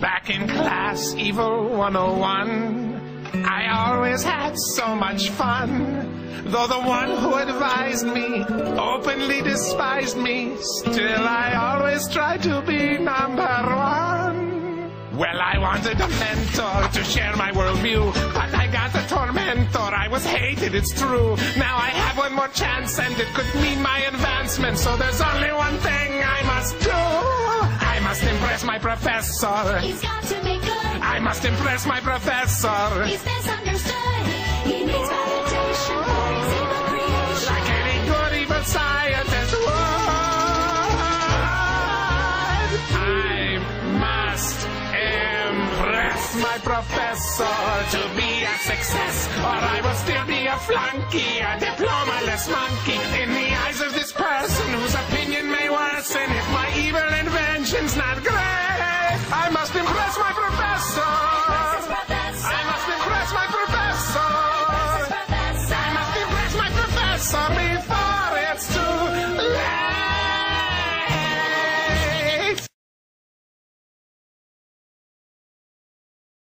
Back in class, Evil 101, I always had so much fun. Though the one who advised me openly despised me, still I always tried to be number one. Well, I wanted a mentor to share my worldview, but I got a tormentor. I was hated, it's true. Now I have one more chance, and it could mean my advancement. So there's only one thing I must do. I must impress my professor. He's got to be good. I must impress my professor. He's misunderstood. He needs validation for his evil creation. Like any good evil scientist would, I must impress my professor to be a success, or I will still be a flunky, a diploma-less monkey in the eyes of this person whose opinion may worsen if my evil invention's not great. I must impress my professor. I must impress my professor. I must impress my professor.